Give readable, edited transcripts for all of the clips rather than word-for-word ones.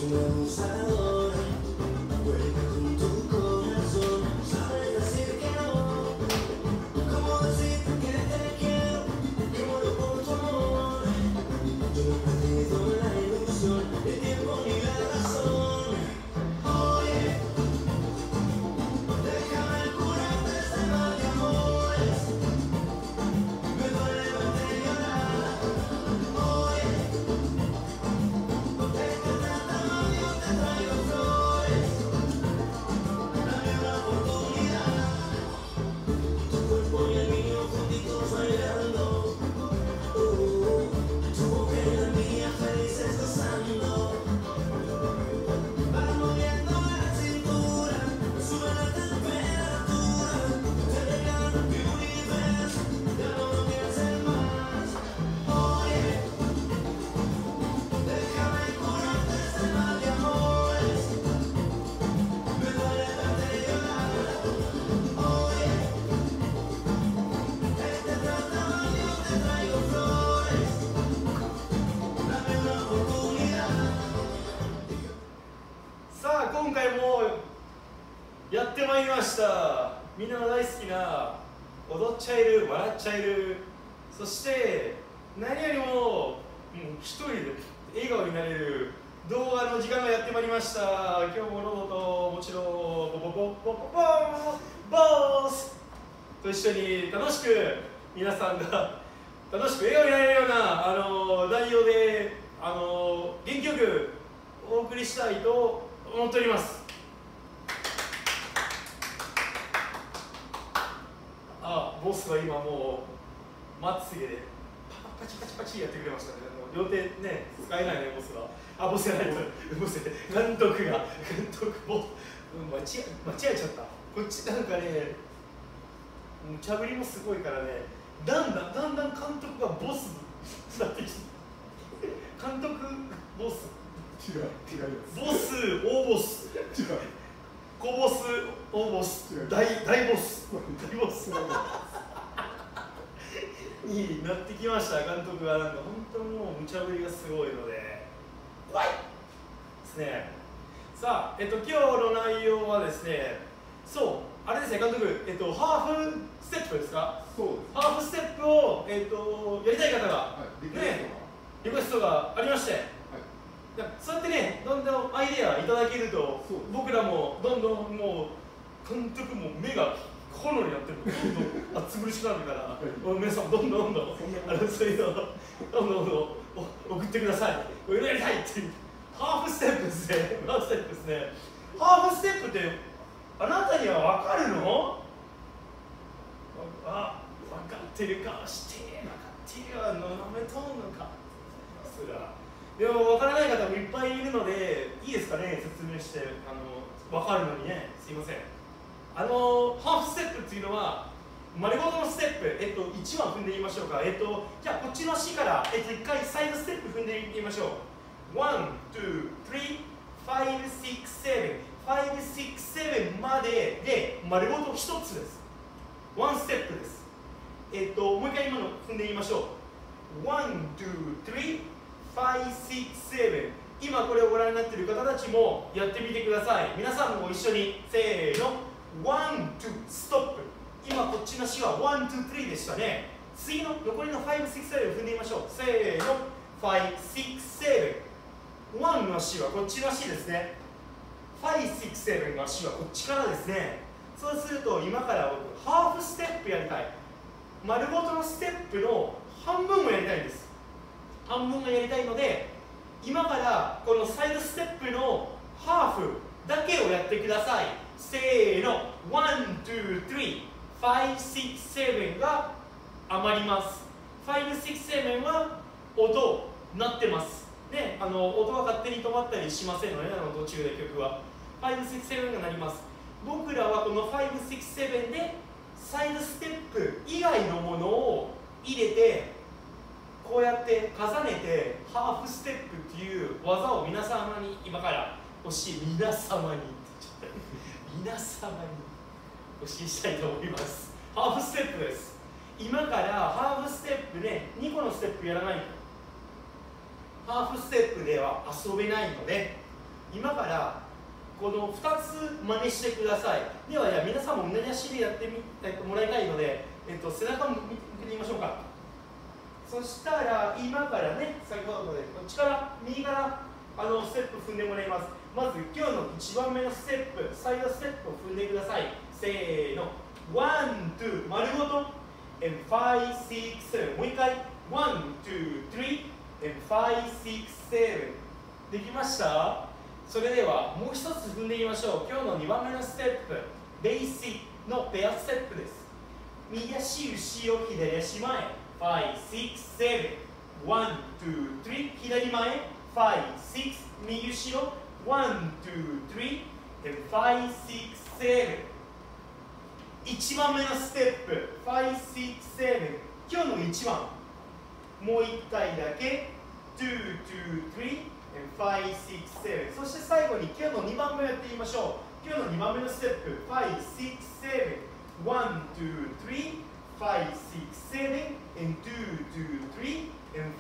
今回もやってまいりました。みんなの大好きな踊っちゃえる、笑っちゃえる、そして何よりも一人で笑顔になれる動画の時間がやってまいりました。今日もロボともちろんボスと一緒に楽しく皆さんが楽しく笑顔になれるような内容で元気よくお送りしたいと思っております。ボスは今もうまつげでパチパチパチやってくれましたね。両手ね使えないねボスが。ボスじゃないとボス監督ボス間違えちゃった。こっちなんかね無茶ぶりもすごいからね、だんだん監督がボスになってきて監督ボス違うボス大ボス違う小ボス大ボス大ボスになってきました。監督がなんか本当にもう無茶ぶりがすごいので怖いですね。さあ、今日の内容はですね、そうあれですね監督、ハーフステップですか。 そうです。 ハーフステップを、やりたい方が、 はい、 リクエストがありまして、そうやってね、どんどんアイデアいただけると、僕らもどんどんもう監督も目が炎になってる、どんどん熱苦しくなるから、皆さんどんどんそういうのをどんどん送ってください。これやりたいっていうハーフステップですね。ハーフステップですね。ハーフステップってあなたには分かるの？分かってるかして分かってるわのめとんのかそれは。でも分からない方もいっぱいいるのでいいですかね、説明して分かるのにね。すいません。ハーフステップっていうのは丸ごとのステップ、1番踏んでみましょうか。じゃあこっちの足から1回サイドステップ踏んでみましょう。1、2、3、5、6、7、5、6、7までで丸ごと1つです。1ステップです。もう一回今の踏んでみましょう。1、2、3、5、6、7。今これをご覧になっている方たちもやってみてください。皆さんも一緒にせーの。1、2、ストップ。今こっちの足は1、2、3でしたね。次の残りの5、6、7を踏んでみましょう。せーの。5、6、7。1の足はこっちの足ですね。5、6、7の足はこっちからですね。そうすると今から僕ハーフステップやりたい。丸ごとのステップの半分をやりたいんです。半分をやりたいので今からこのサイドステップのハーフだけをやってください。せーの。1、2、3、5、6、7が余ります。5、6、7は音鳴ってますね。音は勝手に止まったりしませんので、途中で曲は5、6、7が鳴ります。僕らはこの5、6、7でサイドステップ以外のものを入れてこうやって重ねてハーフステップっていう技を皆様に今から皆様に皆様にお教えしたいと思います。ハーフステップです。今からハーフステップで2個のステップやらないとハーフステップでは遊べないので、 今からこの2つ真似してください。では、皆さんも同じ足でやってもらいたいので、背中を向けてみましょうか。そしたら、今からね、先ほどので、こっちから、右からステップ踏んでもらいます。まず、今日の1番目のステップ、サイドステップを踏んでください。せーの。1、2、丸ごと。and 5、6、7。もう一回。1、2、3、and 5、6、7。できました？それではもう一つ踏んでみましょう。今日の2番目のステップ、ベーシックのペアステップです。右足後ろ、左足前。5、6、7。1、2、3。左前。5、6。右後ろ。1、2、3。and 5、6、7。1番目のステップ、5、6、7。今日の1番。もう1回だけ。2、2、3。5、6、7。そして最後に今日の2番目をやってみましょう。今日の2番目のステップ、5、6、7。1、2、3。5、6、7。and 2、2、3。and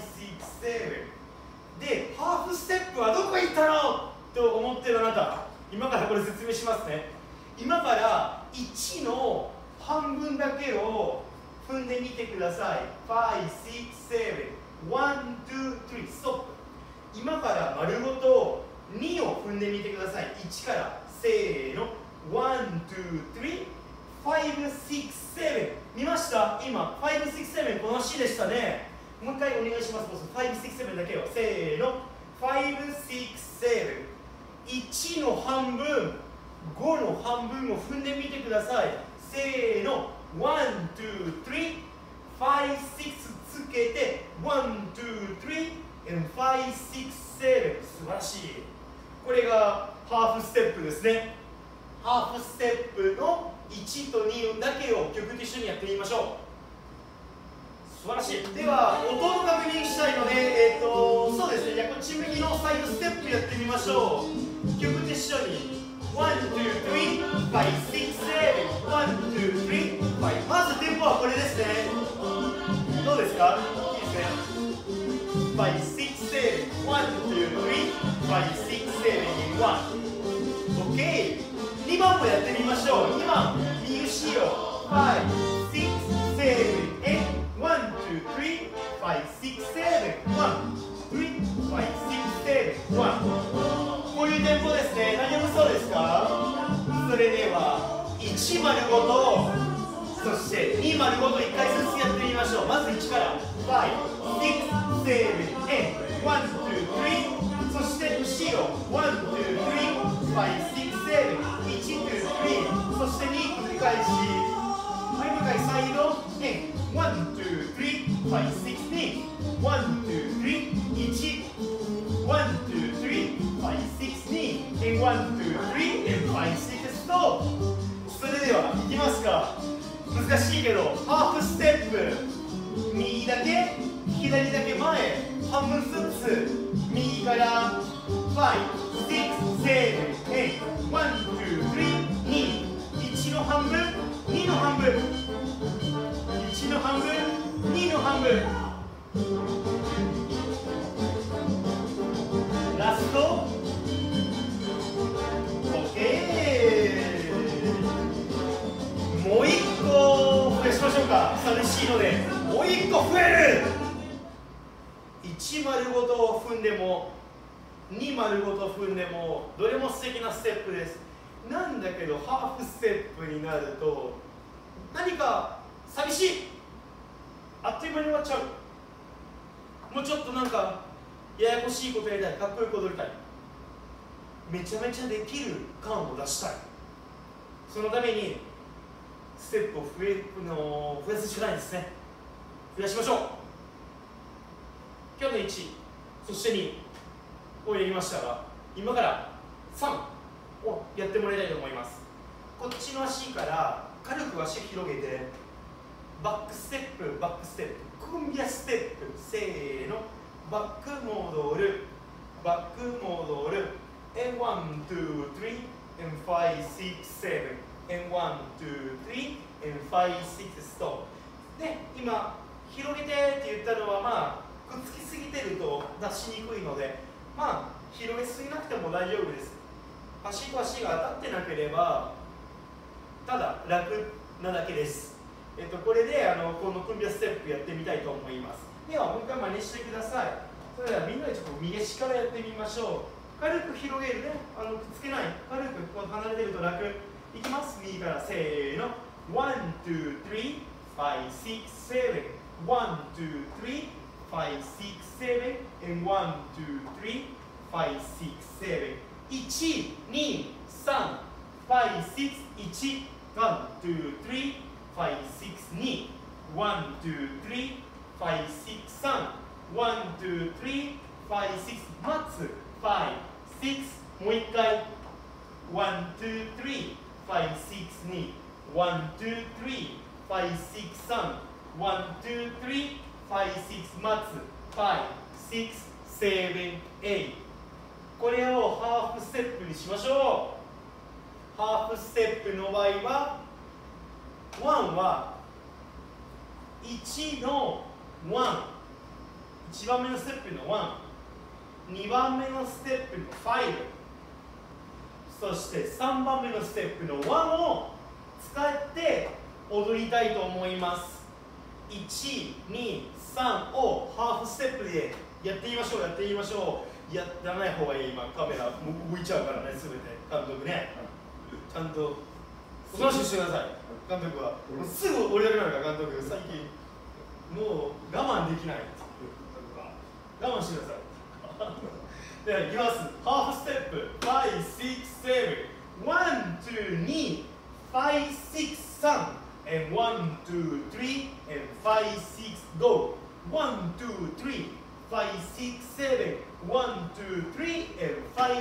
5、6、7。で、ハーフステップはどこ行ったのと思ってるあなた、今からこれ説明しますね。今から1の半分だけを踏んでみてください。5、6、7。1、2、3。ストップ。今から丸ごと2を踏んでみてください。1からせーの。1、2、3。5、6、7。見ました？今、5、6、7この足でしたね。もう一回お願いします。5、6、7だけを。せーの。5、6、7。1の半分、5の半分を踏んでみてください。せーの。1、2、3。5、6つけて。1、2、3。and 5、6、7。素晴らしい。これがハーフステップですね。ハーフステップの1と2だけを曲と一緒にやってみましょう。素晴らしい。では、音を確認したいので、そうですね。じゃあ、こっち右のサイドステップやってみましょう。曲と一緒に。1、2、3、5、6、7。1、2、3、5。まずテンポはこれですね。どうですか？いいですね。5、6、7。1、2、3。5、6、7。1。OK。2番もやってみましょう。2番、右後ろ。5、6、7。1、2、3。5、6、7。1、2、3。5、6、7。こういうテンポですね。大丈夫そうですか？それでは、1丸ごと、そして2丸ごと1回ずつやってみましょう。まず1から。5、6、7、1、2、3。そして後ろ。1、2、3。5、6、7。1、2、3。そして2繰り返し。はい、もう一回サイド。1、2、3。5、6、2。1、2、3。1。1、2、3。5、6、2。1、2、3。5、6。ストップ。それでは、いきますか。難しいけど、ハーフステップ。右だけ、左だけ前、半分ずつ、右から、5、6、7、8、1、2、3、2、1の半分、2の半分、1の半分、2の半分、ラスト、OK。もう1個増やしましょうか。寂しいので、もう1個増える。1丸ごと踏んでも2丸ごと踏んでもどれも素敵なステップです。なんだけどハーフステップになると何か寂しい。あっという間に終わっちゃう。もうちょっとなんかややこしいことやりたい。かっこよく踊りたい。めちゃめちゃできる感を出したい。そのためにステップを増やすしかないですね。増やしましょう。今日の1、そして2をやりましたが、今から3をやってもらいたいと思います。こっちの足から軽く足広げて、バックステップ、バックステップ、クンビアステップ、せーの、バック戻る、バック戻る、and 1、2、3、and 5、6、7、and 1、2、3、and 5、6、ストップ。で、今、広げてって言ったのは、まあ、くっつきすぎてると出しにくいので、 まあ広げすぎなくても大丈夫です。足と足が当たってなければただ楽なだけです。これでこの組み合わせステップやってみたいと思います。ではもう一回真似してください。それではみんなでちょっと右足からやってみましょう。軽く広げるね、くっつけない、軽くこう離れてると楽。いきます、右からせーの。1、2、3、5、6、7。1、2、3、5、6、7。and 1、2、3、5、6、7。1、2、3、5、6、1。1、2、3、5、6、2。1、2、3、5、6、3。1、2、3、5、6。待つ。5、6。もう一回。1、2、3、5、6、2。1、2、3、5、6、3。1、2、3、5、6。待つ。5、6、7、8。これをハーフステップにしましょう。ハーフステップの場合は、1は1の1、1番目のステップの1、2番目のステップの5、そして3番目のステップの1を使って踊りたいと思います。1、2、3をハーフステップでやってみましょう、やってみましょう。やらない方がいい、今カメラ動いちゃうからね、すべて監督ね。ちゃんとおとなしくしてください、監督は。すぐ降りたくなるから、監督、最近もう我慢できない。我慢してください。では、いきます。ハーフステップ。5、6、7。1、2、2、5、6、3。and 1、2、3。and 5、6、go。1、2、3。5、6、7。1、2、3。and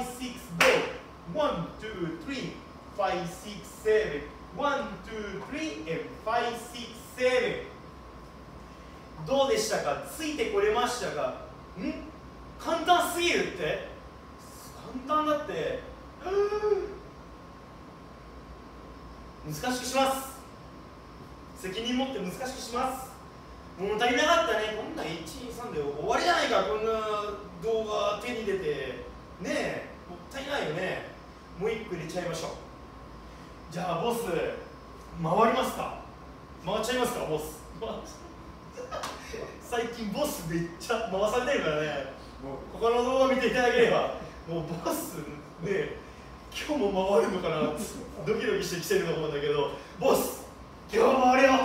5、6、go。1、2、3。5、6、7。1、2、3。and 5、6、7。どうでしたか？ついてこれましたか？簡単すぎるって？簡単だって。難しくします。責任持って難しくします。物足りなかったね。こんな1、2、3で終わりじゃないか。こんな動画手に入れてねえ、もったいないよね。もう1個入れちゃいましょう。じゃあボス回りますか？回っちゃいますかボス？最近ボスめっちゃ回されてるからね。他の動画見ていただければ、もうボスね、今日も回るのかなってドキドキしてきてると思うんだけど、ボス今日も回るよ。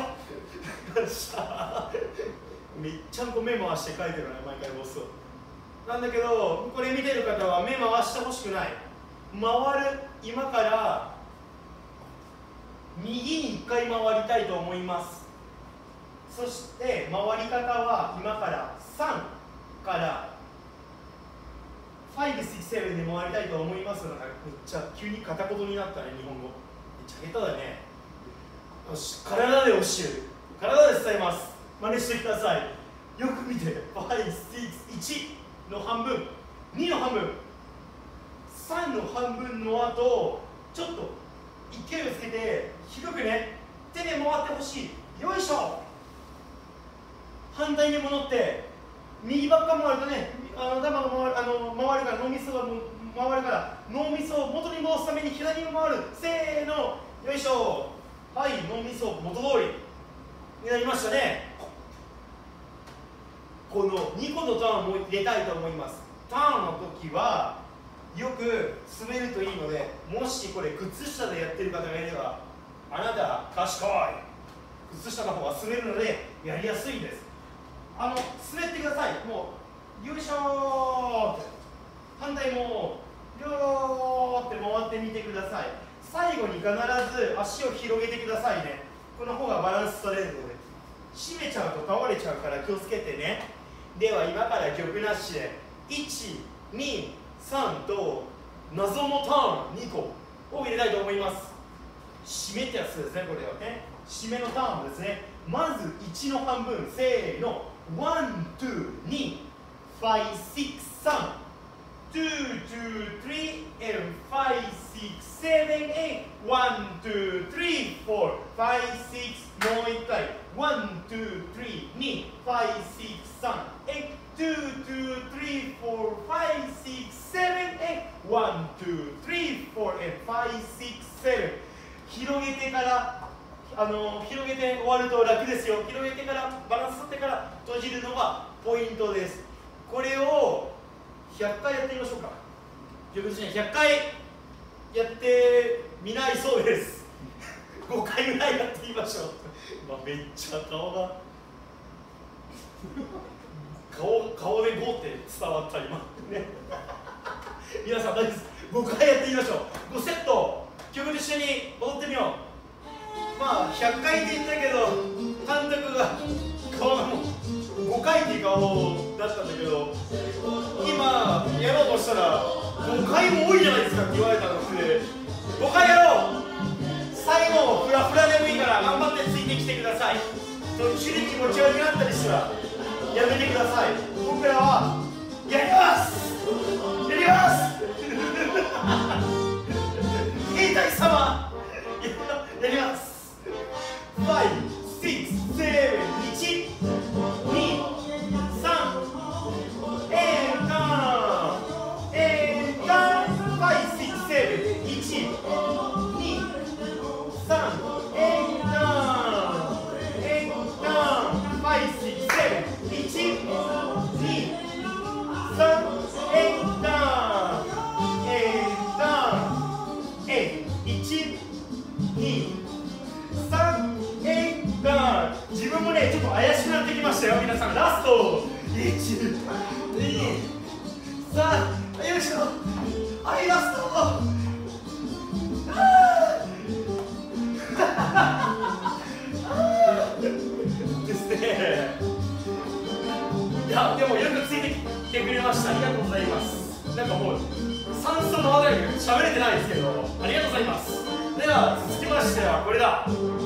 めっちゃんこ目回して書いてるからね、毎回ボスを。なんだけど、これ見てる方は目回してほしくない。回る、今から右に1回回りたいと思います。そして回り方は今から3から5、6、7で回りたいと思いますので、めっちゃ急に片言になったね、日本語。めっちゃ下手だね。よし、体で教える。体で伝えます。真似してください。よく見て。5、6、1の半分、2の半分、3の半分の後、ちょっと勢いをつけて、低くね、手で回ってほしい。よいしょ。反対に戻って、右ばっか回るとね、頭が回るから、脳みそが回るから、脳みそを元に戻すために左に回る。せーの、よいしょ。はい、脳みそ元通りになりましたね。この2個のターンも入れたいと思います。ターンの時はよく滑るといいので、もしこれ靴下でやってる方がいれば、あなた賢い。靴下の方が滑るのでやりやすいです。滑ってください。もうよいしょーって、反対もよーって回ってみてください。最後に必ず足を広げてくださいね。この方がバランス取れるので。締めちゃうと倒れちゃうから気をつけてね。では今から曲なしで1、2、3と謎のターン2個を入れたいと思います。締めってやつですね、これはね。締めのターンですね。まず1の半分、せーの。1、2、2、5、6、3。2, 2, 3, and 5, 6, 7, 8. 1, 2, 3, 4, 5, 6. もう一回。1, 2, 3, 2, 5, 6, 3, 8. 2, 2, 3, 4, 5, 6, 1、2、3、4、5、6、7広げてから広げて終わると楽ですよ。広げてからバランス取ってから閉じるのがポイントです。これを100回やってみましょうか。100回やってみないそうです。5回ぐらいやってみましょう。めっちゃ顔で5って伝わった今ね皆さん大丈夫です。5回やってみましょう。5セット曲と一緒に踊ってみよう。まあ100回って言ったけど監督が顔がもう5回っていう顔だったんだけど、今やろうとしたら5回も多いじゃないですかって言われたので、5回やろう。最後フラフラでもいいから頑張ってついてきてください。途中で気持ち悪くなったりしたらやめてください。僕らはやりますやります兵隊様やります。5、6、7、1、2、3、and down、and down、5、6、7、1、2、3、and down、and down、5、6、7、1、2、3、and down、and down、1、2、3、自分もねちょっと怪しくなってきましたよ。皆さんラスト1、2、3、よいしょ。はいラストですね。いやでもよくついてきてくれました。ありがとうございます。なんかもう酸素の話題喋れてないですけどありがとうございます。では続きましてはこれだ。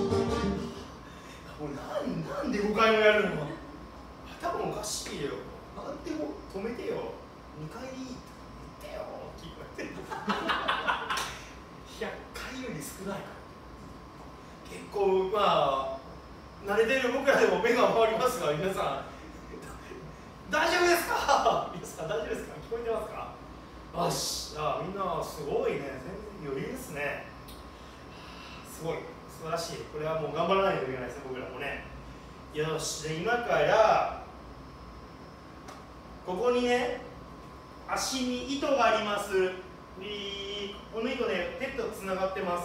なんで5回もやるの。頭おかしいよ。なんでも止めてよ。2回でいいって言ってよって言われて100回より少ないから結構まあ慣れてる僕らでも目が回りますが、皆さん大丈夫ですか。皆さん大丈夫ですか。聞こえてますか。よし、みんなすごいね。全然余裕ですね。すごい素晴らしい。これはもう頑張らないといけないですね、僕らもね。よし、で今からここにね足に糸があります。この糸ね手とつながってます。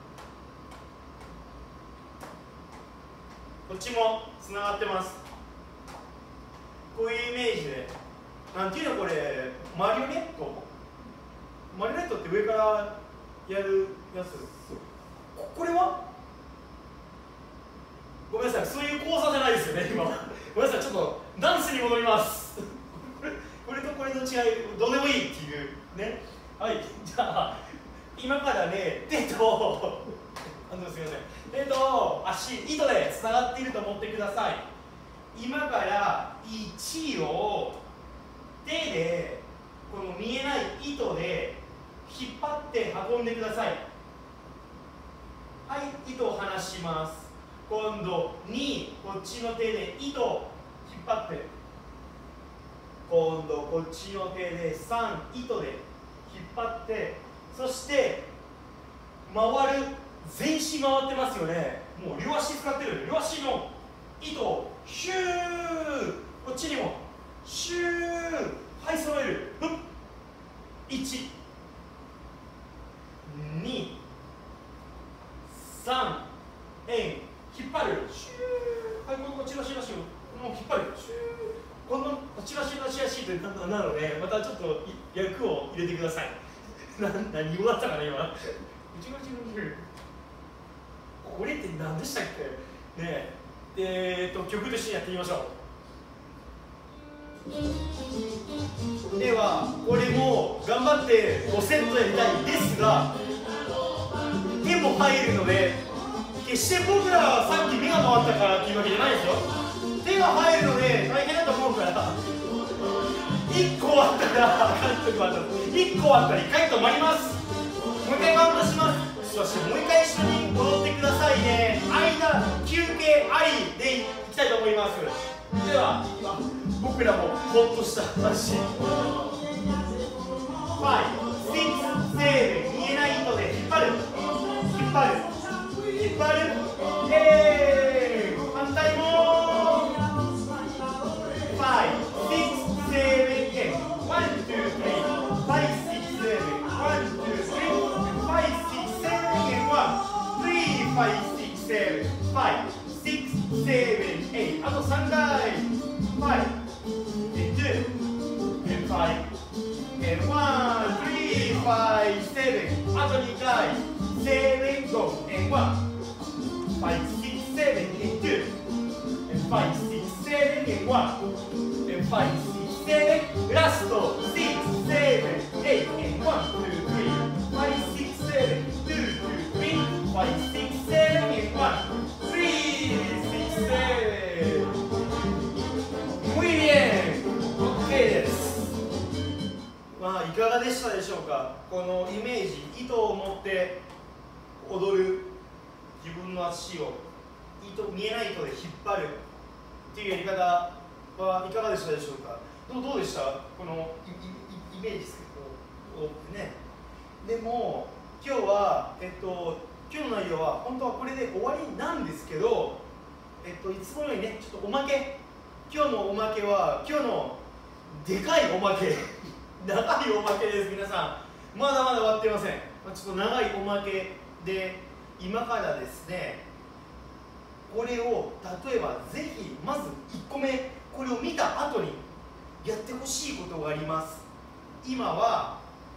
こっちもつながってます。こういうイメージで、なんていうのこれマリオネット。マリオネットって上からやるやつ。これはごめんなさい、そういう講座じゃないですよね今ごめんなさい、ちょっとダンスに戻りますこれとこれの違いどうでもいいっていうね。はい、じゃあ今からね手とすみません、手と足糸でつながっていると思ってください。今から1を手でこの見えない糸で引っ張って運んでください。はい、糸を離します。今度2、こっちの手で糸を引っ張って、今度こっちの手で3、糸で引っ張って、そして回る。全身回ってますよね。もう両足使ってる。両足の糸をシュー、こっちにもシュー、はい揃える。1、2、3、引っ張る。シュー、はい、こっちの足の足をもう引っ張る。シュー、このこっちの足の足ってなので、またちょっと役を入れてください何語だったかな今これって何でしたっけね。曲としてやってみましょう。ではこれも頑張って5セットやりたいですが、手も入るので、決して僕らはさっき目が回ったからっていうわけじゃないですよ。手が入るので大変だと思うから、1個あったら監督は1個あったら1回止まります。もう一回カウントします。そしてもう一回一緒に踊ってくださいね。間休憩ありでいきたいと思います。では今僕らもほっとした話。5、6、 張る引っ張る、反対も5、6、7、8 1、2、3 5、6、7 1、2、3 5、6、7 and 1 3、5、6、7 5、6、7 8あと3回5 and 2 and 5 and 1 3、5、7あと2回7 go and 1 5、6、7 and 2 and 5、6、7 and 1 and 5、6、7ラスト6、7 8 and 1、2、3 5、6、7 2、2、3 5、6、7 and 1 3、6、7ウィリアム OK です。まあいかがでしたでしょうか。このイメージ、糸を持って踊る自分の足を見えない糸で引っ張るっていうやり方はいかがでしたでしょうか。どうでしたこのイメージですけどね。でも今日は、今日の内容は本当はこれで終わりなんですけど、いつもよりねちょっとおまけ、今日のおまけは今日のでかいおまけ長いおまけです。皆さんまだまだ終わってません。ちょっと長いおまけで今からですね、これを例えばぜひまず1個目これを見た後にやってほしいことがあります。今は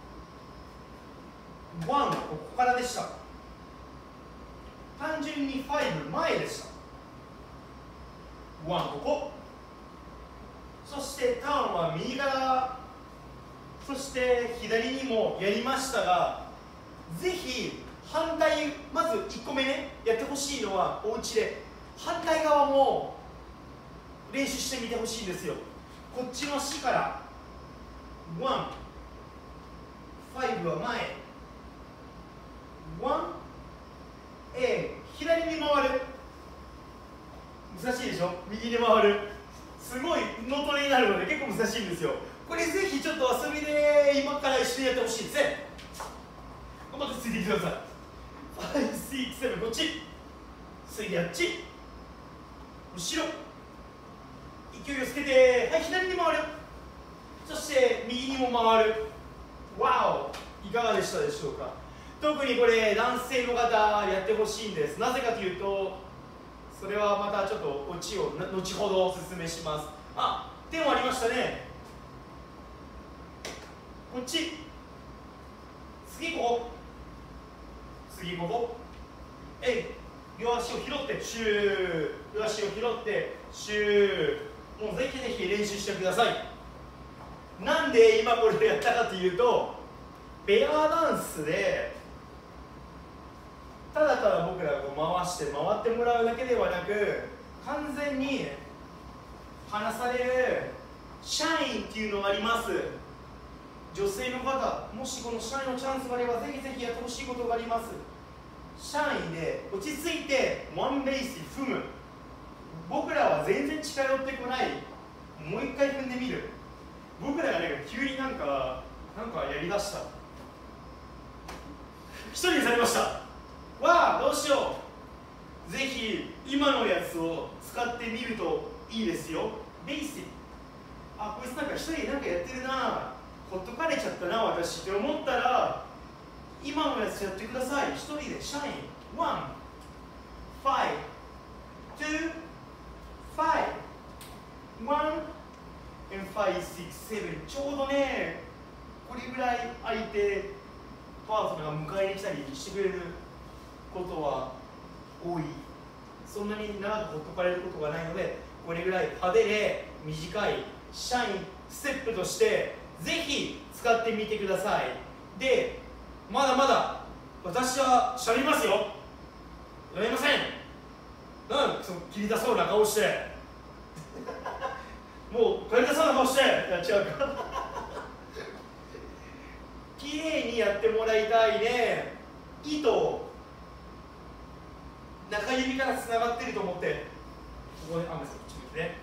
1はここからでした。単純に5前でした。1ここ、そしてターンは右から、そして左にもやりましたが、ぜひ反対、まず1個目ねやってほしいのはお家で反対側も練習してみてほしいんですよ。こっちの足から1、5は前、1、左に回る。難しいでしょ。右に回る。すごい脳トレになるので結構難しいんですよ。これぜひちょっと遊びで今から一緒にやってほしいですね。頑張ってついてきてください。5、6、7こっち、次あっち、後ろ、勢いをつけて、はい、左に回る。そして右にも回る。わお、いかがでしたでしょうか。特にこれ男性の方やってほしいんです。なぜかというと、それはまたちょっとオチを後ほどお勧めします。あ、点はありましたね。こっち、次ここ、次ここ、両足を拾ってシュー、両足を拾ってシュー。もうぜひぜひ練習してください。なんで今これをやったかというと、ペアダンスでただただ僕らが回ってもらうだけではなく、完全に離されるシャインっていうのがあります。女性の方、もしこのシャインのチャンスがあればぜひぜひやってほしいことがあります。シャインで落ち着いてワンベース踏む。僕らは全然近寄ってこない。もう一回踏んでみる。僕らがね急になんかやりだした。一人にされました。わあどうしよう。ぜひ今のやつを使ってみるといいですよ。ベーシック。あ、こいつなんか一人なんかやってるな、ほっとかれちゃったな私って思ったら、今のやつやってください。一人でシャイン。1、5、2、5、1 and 5、6、7。ちょうどねこれぐらい相手パートナーが迎えに来たりしてくれることは多い。そんなに長くほっとかれることがないので、これぐらい派手で短いシャインステップとしてぜひ使ってみてください。で、まだまだ私はしゃべりますよ。やめません。その切り出そうな顔してもう切り出そうな顔してやっちゃうか綺麗にやってもらいたいね。糸中指からつながってると思って、ここでこっち向いてね、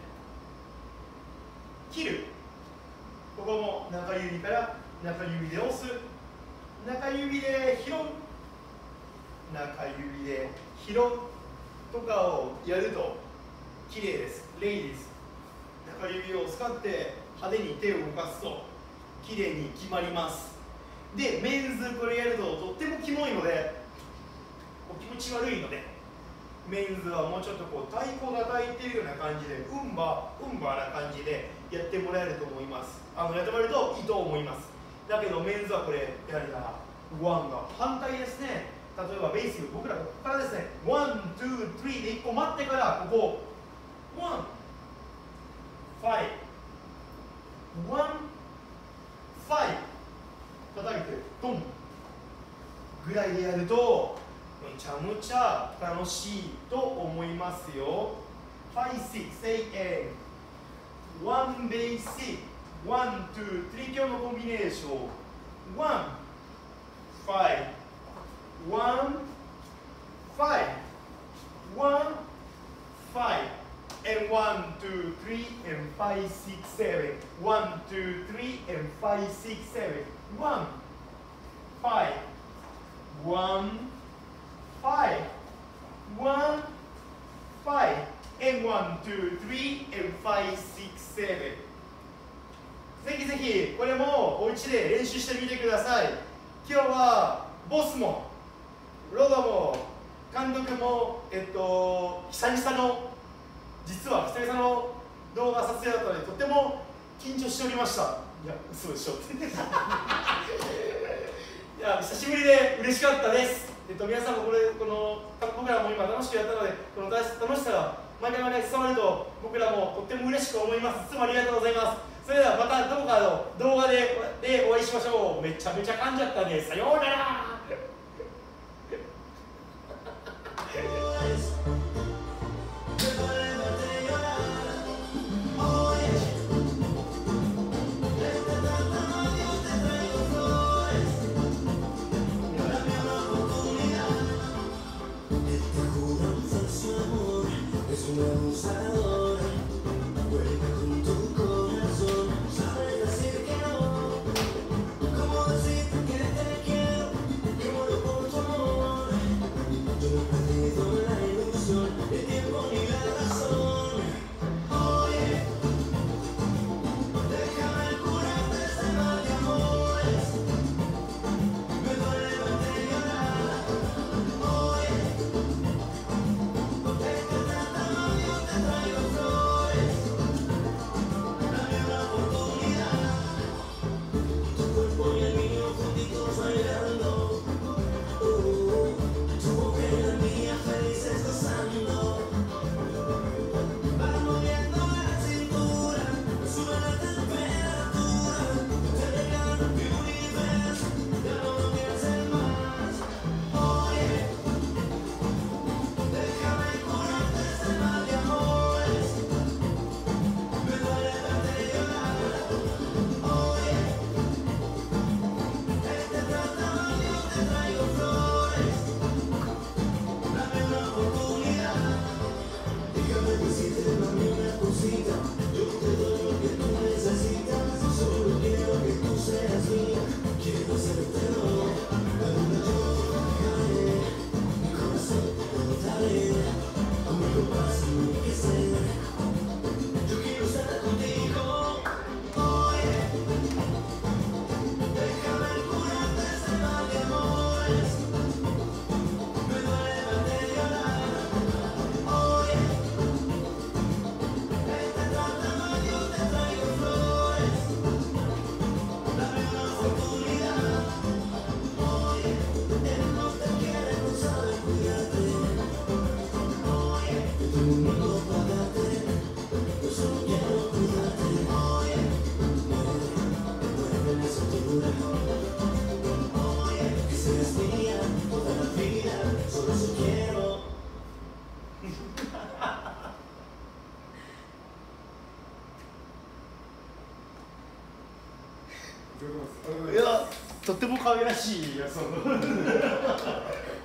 切る。ここも中指から中指で押す、中指で拾う、 中指でヒロとかをやると綺麗です。レイです。中指を使って派手に手を動かすと綺麗に決まります。で、メンズこれやるととってもキモいので、気持ち悪いので、メンズはもうちょっとこう太鼓叩いてるような感じでウンバな感じでやってもらえると思います。やってもらえるといいと思います。だけどメンズはこれやはりなワンが反対ですね。例えばベース僕らここからですね、ワン、ツー、スリーで1個待ってからここワン、ファイブ、ワン、ファイブ叩いてドンぐらいでやるとめちゃめちゃ楽しいと思いますよ。5、6、8、1ベース、1、2、3今日のコンビネーション、1、5、1、5、1、5 and 1, 2, 3 and 5, 6, 7 1, 2, 3 and 5, 6, 7 1, 5 1, 5 1, 5 and 1, 2, 3 and 5, 6, 7ぜひぜひこれもお家で練習してみてください。今日はボスもロドも監督も久々の動画撮影だったのでとても緊張しておりました。いや嘘でしょいや久しぶりで嬉しかったです。皆さんも僕らも今楽しくやったのでこの楽しさが毎回伝わると僕らもとっても嬉しく思います。いつもありがとうございます。それではまたどこかの動画でお会いしましょう。めちゃめちゃ噛んじゃったね。さようならいや、とっても可愛らしいやつ